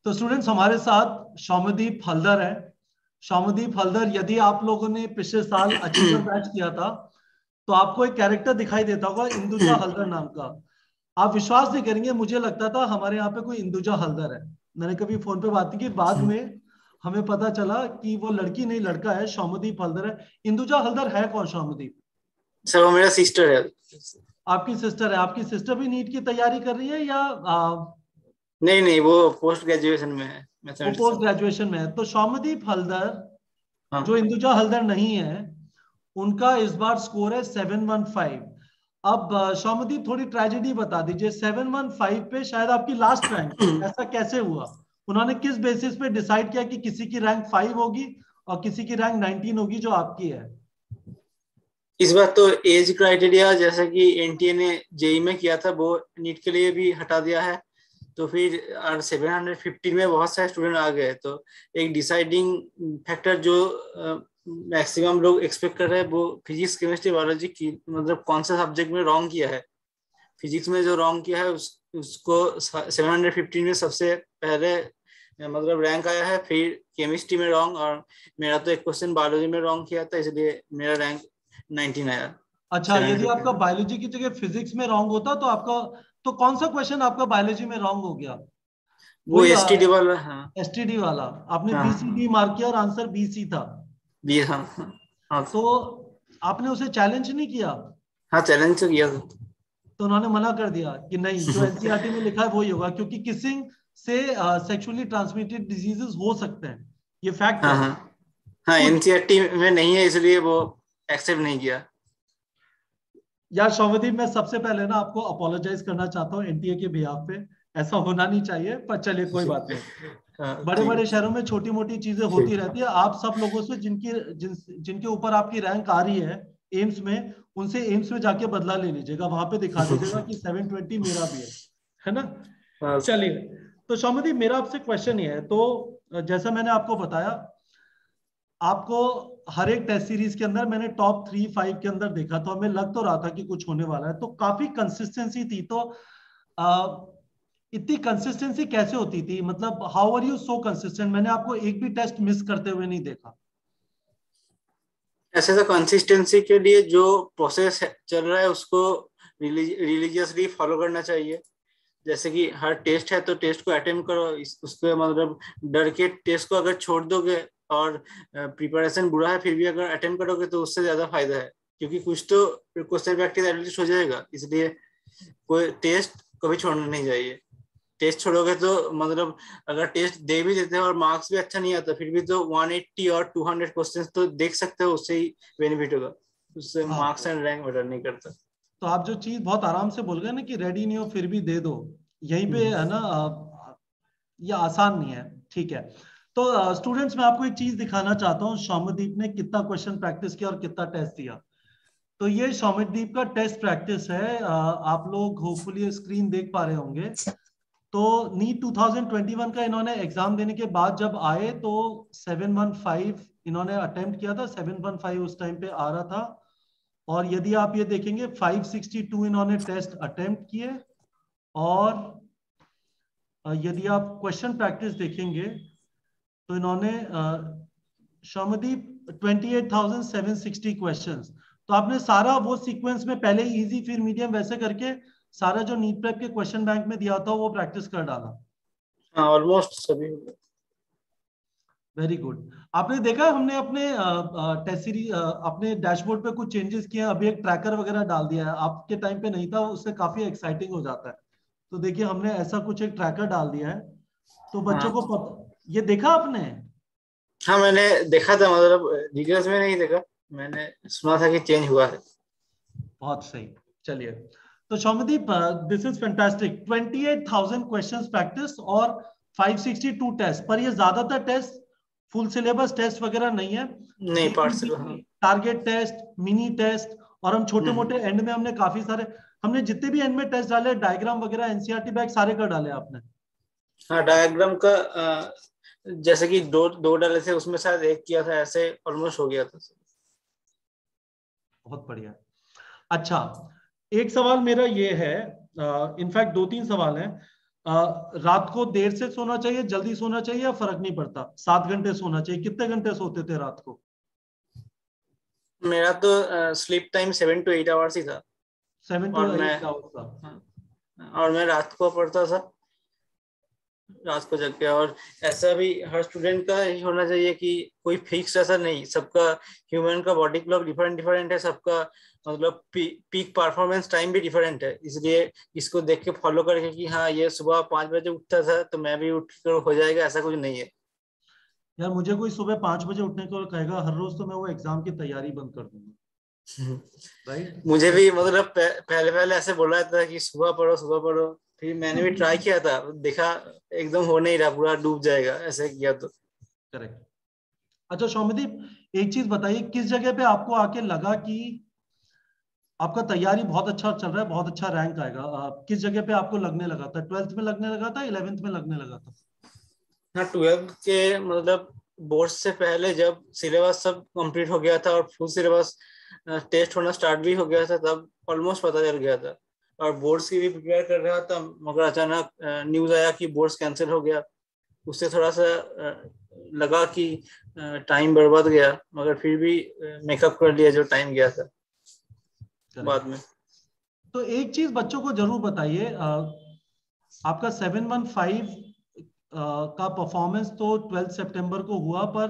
तो स्टूडेंट्स हमारे साथ शौमदीप हल्दर है। शौमदीप हल्दर, यदि आप लोगों ने पिछले साल अचीवर बैच किया था तो आपको एक कैरेक्टर दिखाई देता होगा इंदुजा हल्दर नाम का। आप विश्वास नहीं करेंगे, मुझे लगता था हमारे यहाँ पे कोई इंदुजा हल्दर है। मैंने कभी फोन पे बात की, बाद में हमें पता चला कि वो लड़की नहीं लड़का है, शौमदीप हल्दर है। इंदुजा हल्दर है कौन शौमदीप? सर वो मेरा सिस्टर है। आपकी सिस्टर है? आपकी सिस्टर भी नीट की तैयारी कर रही है या नहीं नहीं, वो पोस्ट ग्रेजुएशन में है। वो पोस्ट ग्रेजुएशन में है? तो शौमदीप हल्दर हाँ जो इंदुजा हल्दर नहीं है, उनका इस बार स्कोर है 715। अब शौमदीप थोड़ी ट्रेजेडी बता दीजिए, 715 पे शायद आपकी लास्ट रैंक, ऐसा कैसे हुआ? उन्होंने किस बेसिस पे डिसाइड किया कि किसी की रैंक 5 होगी और किसी की रैंक 19 होगी जो आपकी है? इस बार तो एज क्राइटेरिया जैसा कि एनटीए ने जेई में किया था वो नीट के लिए भी हटा दिया है। तो फिर 715 में बहुत सारे स्टूडेंट आ गए, तो एक डिसाइडिंग फैक्टर जो मैक्सिमम लोग एक्सपेक्ट कर रहे हैं वो फिजिक्स केमिस्ट्री बायोलॉजी की, मतलब कौन सा सब्जेक्ट में रॉन्ग किया है। फिजिक्स में जो रॉन्ग किया है उसको 715 में सबसे पहले मतलब रैंक आया है। फिर केमिस्ट्री में रॉन्ग, और मेरा तो एक क्वेश्चन बायोलॉजी में रॉन्ग किया था, इसलिए मेरा रैंक 19 आया। अच्छा, यदि आपका बायोलॉजी की जगह फिजिक्स में रॉन्ग होता तो आपका, तो कौन सा क्वेश्चन आपका बायोलॉजी में रॉन्ग हो गया? वो वही एसटीडी वाला। हाँ एसटीडी वाला? आपने हाँ बीसीडी मार्क किया और आंसर बीसी था। भी हाँ हाँ हाँ। तो आपने उसे चैलेंज नहीं किया? हाँ चैलेंज तो किया था। तो उन्होंने मना कर दिया कि नहीं, जो एनसीईआरटी में लिखा है वही होगा, क्योंकि किसिंग से सेक्सुअली ट्रांसमिटेड डिजीजेस हो सकते हैं, ये फैक्ट हाँ है। हाँ हाँ, तो एनसीईआरटी में नहीं है इसलिए वो एक्सेप्ट नहीं किया। यार शौमदीप, मैं सबसे पहले ना आपको अपोलोजाइज करना चाहता हूँ एनटीए के बिहाफ पे। ऐसा होना नहीं चाहिए, पर चलिए कोई बात नहीं। हाँ बड़े ठीक है। बड़े शहरों में छोटी मोटी चीजें होती रहती है। आप सब लोगों से जिनके ऊपर आपकी रैंक आ रही है एम्स में, उनसे एम्स में जाके बदला ले लीजिएगा, वहां पे दिखा दीजिएगा कि 720 मेरा भी है ना? हाँ चलिए, तो शौमदीप मेरा आपसे क्वेश्चन ये है, तो जैसा मैंने आपको बताया, आपको हर एक टेस्ट सीरीज के अंदर मैंने टॉप 3-5 के अंदर देखा, तो हमें लग तो रहा था कि कुछ होने वाला है, तो काफी कंसिस्टेंसी थी। तो आ, इतनी कंसिस्टेंसी कैसे होती थी? मतलब how are you so consistent? मैंने आपको एक भी टेस्ट मिस करते हुए नहीं देखा। ऐसे तो कंसिस्टेंसी के लिए जो प्रोसेस चल रहा है उसको रिलीजियसली फॉलो करना चाहिए। जैसे कि हर टेस्ट है तो टेस्ट को अटेम्प्ट करो, उसको मतलब डर के टेस्ट को अगर छोड़ दोगे और प्रिपरेशन बुरा है फिर भी अगर अटेम्प्ट करोगे तो उससे ज्यादा फायदा है, क्योंकि कुछ तो क्वेश्चन प्रैक्टिस एटलीस्ट हो जाएगा। इसलिए कोई टेस्ट कभी छोड़ना नहीं चाहिए। टेस्ट छोड़ोगे तो मतलब अगर टेस्ट दे भी देते हैं और मार्क्स भी अच्छा नहीं आता फिर भी तो 180 और 200 क्वेश्चंस तो देख सकते हो, उससे ही बेनिफिट होगा। उससे मार्क्स हाँ, एंड रैंक मैटर नहीं करता। तो आप जो चीज बहुत आराम से बोल गए ना कि रेडी नहीं हो फिर भी दे दो, यहीं पे है ना, ये आसान नहीं है। ठीक है। तो स्टूडेंट्स, मैं आपको एक चीज दिखाना चाहता हूँ, शौमदीप ने कितना क्वेश्चन प्रैक्टिस किया और कितना टेस्ट दिया। तो ये शौमदीप का टेस्ट प्रैक्टिस है। आप लोग होपफुली स्क्रीन देख पा रहे होंगे। तो नीट 2021 का इन्होंने एग्जाम देने के बाद जब आए तो 715 इन्होंने अटेम्प्ट किया था, 715 उस टाइम पे आ रहा था। और यदि आप ये देखेंगे 562 इन्होंने टेस्ट अटेम्प्ट किए। और यदि आप क्वेश्चन प्रैक्टिस देखेंगे तो इन्होंने शमदीप 28,760 क्वेश्चंस। तो आपने सारा वो सीक्वेंस में पहले इजी फिर मीडियम वैसे करके सारा जो नीट प्रेप के क्वेश्चन बैंक में दिया था वो प्रैक्टिस कर डाला। हाँ ऑलमोस्ट सभी। Very good. आपने देखा हमने अपने टेस्ट सीरीज अपने डैशबोर्ड पे कुछ चेंजेस किए हैं, अभी एक ट्रैकर वगैरह डाल दिया है, आपके टाइम पे नहीं था, उससे काफी एक्साइटिंग हो जाता है। तो देखिए हमने ऐसा कुछ एक ट्रैकर डाल दिया है, तो बच्चों को हाँ पता, ये देखा आपने? हाँ मैंने देखा था, मतलब डिटेल्स में नहीं देखा। मैंने सुना था कि चेंज हुआ है। बहुत सही। चलिए, तो Shoumdeep, this is fantastic. 28,000 questions practice और 562 टेस्ट, पर ये ज्यादातर टेस्ट फुल सिलेबस टेस्ट वगैरह नहीं है। नहीं पार्ट से जेईई, हाँ। टारगेट टेस्ट, मिनी टेस्ट, और हम छोटे मोटे हम्म। एंड में हमने काफी सारे, हमने जितने भी एंड में टेस्ट डाले, डायग्राम वगैरह एनसीईआरटी बैग सारे कर डाले आपने। हाँ डायग्राम का जैसे कि दो दो डाले थे उसमें शायद एक किया था, ऐसे ऑलमोस्ट हो गया था। बहुत बढ़िया। अच्छा, एक सवाल मेरा ये है, इनफैक्ट दो तीन सवाल हैं। रात को देर से सोना चाहिए, जल्दी सोना चाहिए, या फर्क नहीं पड़ता? 7 घंटे सोना चाहिए। कितने घंटे सोते थे रात को? मेरा तो स्लीप टाइम 7 to 8 आवर्स ही था। 7 to 8 आवर्स का। और मैं रात को पढ़ता था, रात को जग के। और ऐसा भी हर स्टूडेंट का ही होना चाहिए कि कोई फिक्स ऐसा नहीं, सबका ह्यूमन का बॉडी क्लॉक डिफरेंट डिफरेंट है, सबका मतलब पीक परफॉर्मेंस टाइम भी डिफरेंट है। इसलिए इसको देख के फॉलो करके कि हाँ ये सुबह 5 बजे उठता था तो मैं भी उठ कर हो जाएगा, ऐसा कुछ नहीं है। यार मुझे कोई सुबह 5 बजे उठने को कहेगा हर रोज, तो मैं वो एग्जाम की तैयारी बंद कर दूंगा। राइट। मुझे भी मतलब पहले पहले ऐसे बोला जाता था कि सुबह पढ़ो सुबह पढ़ो, फिर मैंने भी ट्राई किया था, देखा एकदम हो नहीं रहा, पूरा डूब जाएगा ऐसे किया तो। करेक्ट। अच्छा सौम्यदीप, एक चीज बताइए, किस जगह पे आपको आके लगा कि आपका तैयारी बहुत अच्छा चल रहा है, बहुत अच्छा रैंक आएगा? किस जगह पे आपको लगने लगा था? 12th में लगने लगा था, 11th में लगने लगा था? हाँ 12th के मतलब बोर्ड से पहले जब सिलेबस सब कंप्लीट हो गया था और फुल सिलेबस टेस्ट होना स्टार्ट भी हो गया था, तब ऑलमोस्ट पता चल गया था। और बोर्ड्स की भी प्रिपेयर कर रहा था, मगर अचानक न्यूज आया कि बोर्ड्स कैंसिल हो गया। उससे थोड़ा सा लगा कि टाइम बर्बाद गया, मगर फिर भी मेकअप कर लिया जो टाइम गया था बाद में। तो एक चीज बच्चों को जरूर बताइए, आपका 715 का परफॉर्मेंस तो 12 सितंबर को हुआ, पर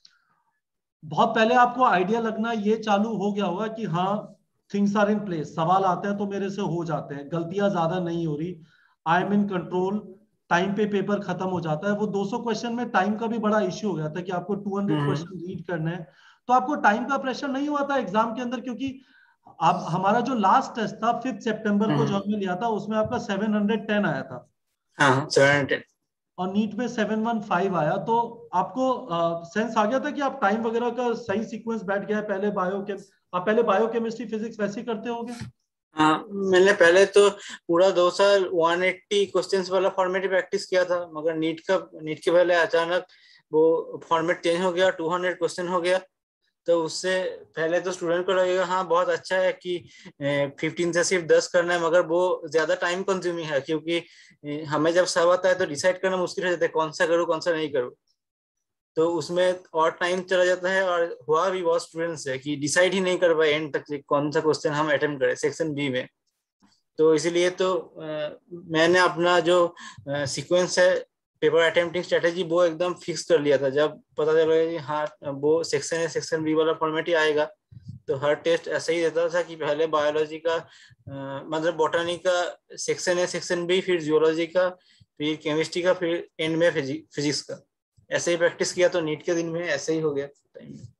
बहुत पहले आपको आइडिया लगना ये चालू हो गया होगा कि हाँ थिंग्स आर इन प्लेस, सवाल आते हैं तो मेरे से हो जाते हैं, गलतियां ज्यादा नहीं हो रही, I am in control, time पे पेपर खत्म हो जाता है। वो 200 क्वेश्चन में टाइम का भी बड़ा इश्यू हो गया था कि आपको 200 हम्म। क्वेश्चन रीड करने हैं। तो आपको टाइम का प्रेशर नहीं हुआ था एग्जाम के अंदर? क्योंकि अब हमारा जो लास्ट टेस्ट था 5 सितंबर को जो हम्म। हमने लिया था, उसमें आपका 710 आया था हाँ 710। और नीट में 715 आया। तो आपको सेंस आ गया था कि आप टाइम वगैरह का सही सीक्वेंस बैठ गया है? पहले बायोकेमिस्ट्री फिजिक्स वैसे ही करते होगे? हाँ मैंने पहले तो पूरा 2 साल 180 क्वेश्चंस वाला फॉर्मेट ही प्रैक्टिस किया था, मगर नीट के पहले अचानक वो फॉर्मेट चेंज हो गया, 200 क्वेश्चन हो गया। तो उससे पहले तो स्टूडेंट को लगेगा हाँ बहुत अच्छा है कि 15 से सिर्फ 10 करना है, मगर वो ज्यादा टाइम कंज्यूमिंग है, क्योंकि हमें जब सब आता है तो डिसाइड करना मुश्किल हो जाता है कौन सा करूँ कौन सा नहीं करूँ। तो उसमें और टाइम चला जाता है। और हुआ भी बहुत स्टूडेंट्स है कि डिसाइड ही नहीं कर पाए एंड तक कि कौन सा क्वेश्चन हम अटेम्प्ट करें सेक्शन बी में। तो इसीलिए तो मैंने अपना जो सीक्वेंस है, पेपर अटेम्प्टिंग स्ट्रेटेजी, वो एकदम फिक्स कर लिया था। जब पता चला कि हाँ वो सेक्शन है, सेक्शन बी वाला फॉर्मेट ही आएगा, तो हर टेस्ट ऐसे ही देता था कि पहले बायोलॉजी का मतलब बॉटनी का सेक्शन है, सेक्शन बी, फिर जियोलॉजी का, फिर केमिस्ट्री का, फिर एंड में फिजिक्स का। ऐसे ही प्रैक्टिस किया तो नीट के दिन में ऐसे ही हो गया टाइम में।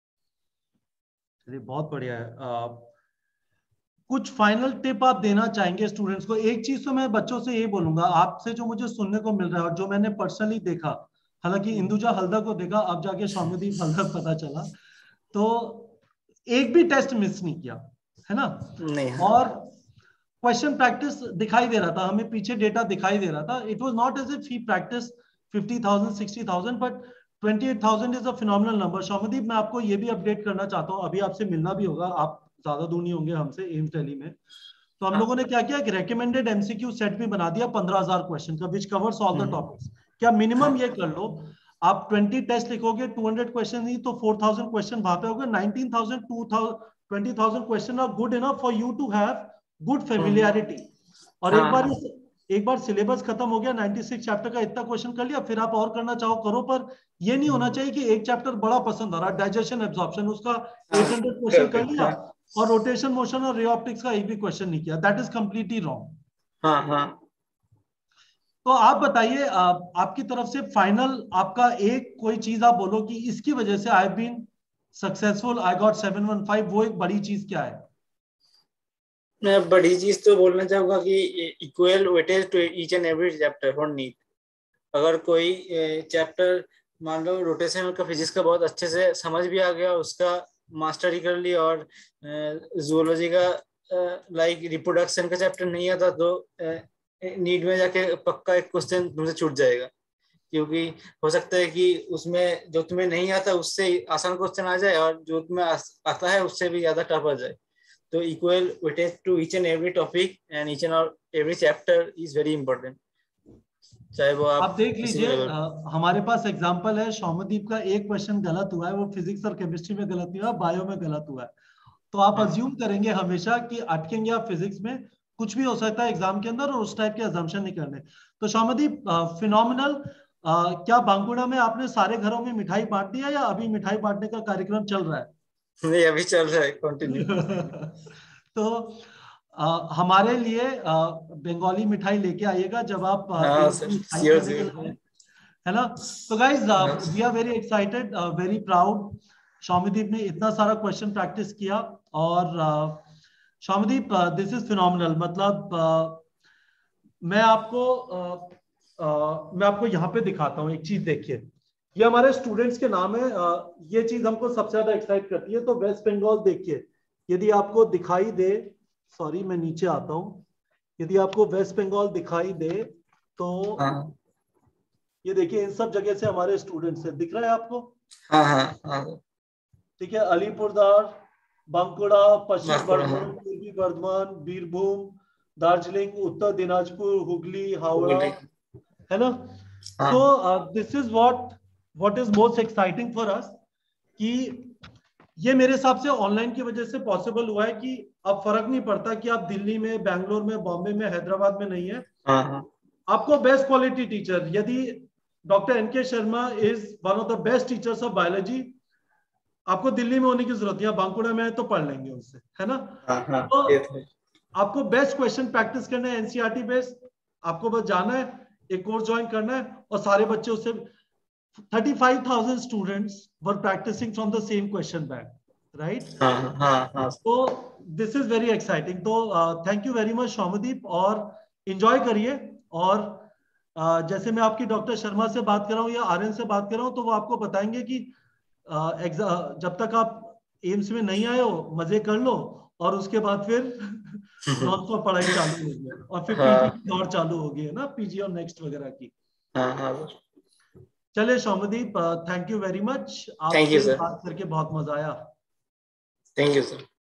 चलिए बहुत बढ़िया है। कुछ फाइनल टिप आप देना चाहेंगे स्टूडेंट्स को? एक चीज तो मैं बच्चों से ये बोलूंगा, आपसे जो मुझे सुनने को मिल रहा है और जो मैंने पर्सनली देखा, हालांकि इंदुजा हल्दर को देखा, अब जाके सौम्यदीप हल्दर पता चला, तो एक भी टेस्ट मिस नहीं किया, है ना? नहीं। हाँ। और क्वेश्चन प्रैक्टिस दिखाई दे रहा था, हमें पीछे डेटा दिखाई दे रहा था। It was not as if he practice 50,000 60,000, but 28,000 is a phenomenal number. Shoumdeep, मैं आपको ये भी अपडेट करना चाहता हूँ, अभी आपसे मिलना भी होगा, आप ज्यादा दूर नहीं होंगे हमसे एम्स दिल्ली में। तो हम हाँ। लोगों ने क्या किया, एक रेकमेंडेड एमसीक्यू सेट भी बना दिया 15,000 क्वेश्चन का, which covers all the topics. क्या मिनिमम हाँ। ये कर लो, आप 20 टेस्ट लिखोगे, 200 क्वेश्चन ही तो 4,000 क्वेश्चन वहां पे हो गए। 19,000 20,000 question are good enough for you to have good familiarity. और हाँ। एक बार सिलेबस खत्म हो गया, 96 चैप्टर का इतना क्वेश्चन कर लिया, फिर आप और करना चाहो करो, पर ये नहीं होना चाहिए कि एक चैप्टर बड़ा पसंद आ रहा, डाइजेशन एब्जॉर्प्शन उसका 800 क्वेश्चन कर लिया और रोटेशन मोशन और रे ऑप्टिक्स का एक भी क्वेश्चन नहीं किया। That is completely wrong. हाँ। हाँ। तो आप बताइए, आपकी तरफ से फाइनल आपका एक कोई चीज आप बोलो कि इसकी वजह से I been successful, I got 715, वो एक बड़ी चीज क्या है? मैं बड़ी चीज तो बोलना चाहूंगा कि equal weightage to each and every chapter for NEET. अगर कोई चैप्टर मान लो रोटेशन का फिजिक्स का बहुत अच्छे से समझ भी आ गया, उसका मास्टरी कर ली, और जूलॉजी का लाइक रिप्रोडक्शन का चैप्टर नहीं आता, तो नीट में जाके पक्का एक क्वेश्चन तुमसे छूट जाएगा। क्योंकि हो सकता है कि उसमें जो तुम्हें नहीं आता उससे आसान क्वेश्चन आ जाए, और जो तुम्हें आता है उससे भी ज्यादा टफ आ जाए। तो equal weightage to each and every topic and each and every chapter is very important. चाहे वो आप आप देख किसी लीजिए, भी लेवल। हमारे पास एग्जांपल है, सौम्यदीप का एक क्वेश्चन गलत हुआ है, वो फिजिक्स और केमिस्ट्री में गलत नहीं हुआ, बायो में गलत हुआ है। तो आप हाँ अज्यूम करेंगे हमेशा कि अटकेंगे आप फिजिक्स में, कुछ भी हो सकता है एग्जाम के अंदर, और उस टाइप के अजम्पशन नहीं करने। तो सौम्यदीप, फिनोमिनल। क्या बांकुड़ा में आपने सारे घरों में मिठाई बांट दिया या अभी मिठाई बांटने का कार्यक्रम चल रहा है? नहीं, अभी चल रहा है, कंटिन्यू। तो हमारे लिए बंगाली मिठाई लेके आइएगा जब आप हाँ एम्स सर, में स्ट्राइक श्योर करने के लिए श्योर। आए, है ना? तो गाइज, हाँ we are very excited, very proud. Soumyadeep ने इतना सारा क्वेश्चन प्रैक्टिस किया, और सौम्यदीप, दिस इज फिनोमिनल। मतलब मैं आपको मैं आपको यहाँ पे दिखाता हूँ एक चीज, देखिए। ये हमारे स्टूडेंट्स के नाम है। ये चीज हमको सबसे ज्यादा एक्साइट करती है। तो वेस्ट बंगाल देखिए, यदि आपको दिखाई दे, सॉरी मैं नीचे आता हूँ, यदि आपको वेस्ट बंगाल दिखाई दे तो हाँ ये देखिए, इन सब जगह से हमारे स्टूडेंट्स हैं, दिख रहा है आपको? हाँ हाँ हाँ। ठीक है, अलीपुरद्वार, बांकुड़ा, पश्चिम बांकुड़ा, हाँ। बर्धमान, पूर्वी बर्धमान, बीरभूम, दार्जिलिंग, उत्तर दिनाजपुर, हुगली, हावड़ा, गूगल। है ना? सो हाँ this is what is most exciting for us, कि ये मेरे हिसाब से ऑनलाइन की वजह से पॉसिबल हुआ है, कि अब फर्क नहीं पड़ता कि आप दिल्ली में, बैंगलोर में, बॉम्बे में, हैदराबाद में नहीं है। हाँ हाँ आपको बेस्ट क्वालिटी टीचर, यदि doctor N K Sharma is one of the best teachers of biology, आपको दिल्ली में होने की जरूरत नहीं है, बांकुड़ा में है तो पढ़ लेंगे उनसे, है ना? हाँ हाँ, तो ये तो है। आपको बेस्ट क्वेश्चन प्रैक्टिस करना है एनसीईआरटी बेस्ड। आपको बस जाना है, एक कोर्स ज्वाइन करना है, और सारे बच्चे उससे 35,000 students were practicing from the same question bank, right? हाँ हाँ हाँ। तो दिस इज वेरी एक्साइटिंग। तो thank you very much Soumyadeep, और इंजॉय करिए। और जैसे मैं आपकी डॉक्टर शर्मा से बात कर रहा हूँ या आर्यन से बात कर रहा हूँ, तो वो आपको बताएंगे कि जब तक आप एम्स में नहीं आए हो, मजे कर लो, और उसके बाद फिर नॉन स्टॉप पढ़ाई चालू होगी, और फिर पीजी हाँ की दौड़ चालू होगी, है ना? पीजी और नेक्स्ट वगैरह की। हाँ हाँ सर। चलिए Soumyadeep, thank you very much, thank you आपसे सर। बात करके बहुत मजा आया। Thank you sir.